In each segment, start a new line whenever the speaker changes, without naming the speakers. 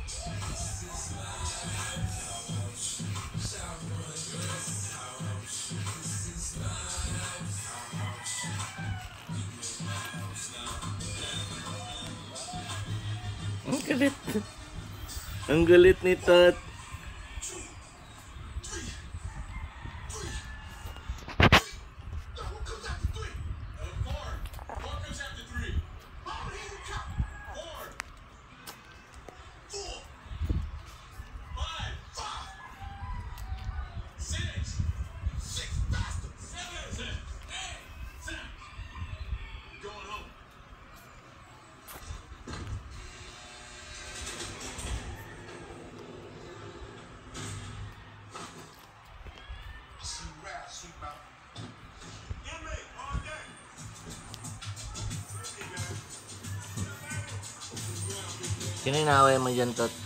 Ang galit. Ang galit ni Tot. Sino inaaway mo dyan, Tot?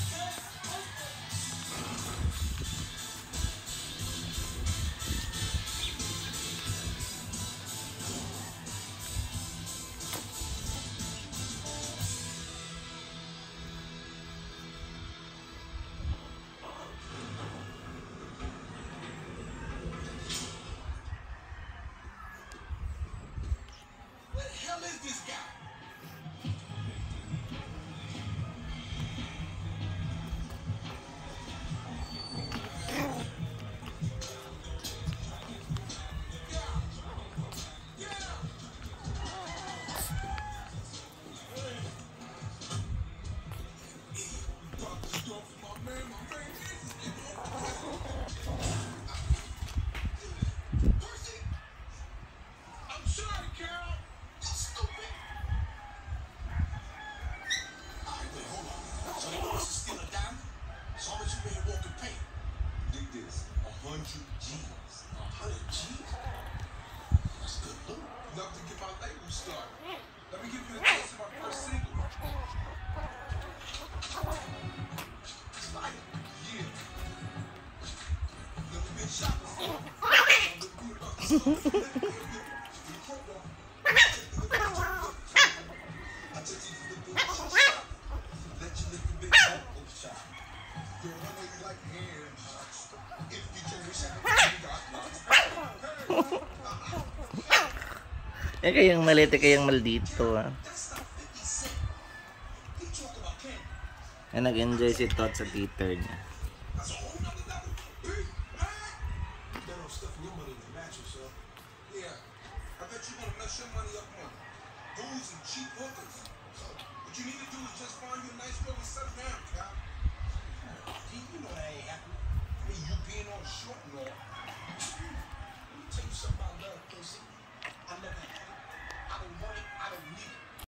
Eh kayang malete kayang maldito ha. Eh nag-enjoy si Tot sa theater niya.
What you need to do is just find you a nice girl and settle down, Cal.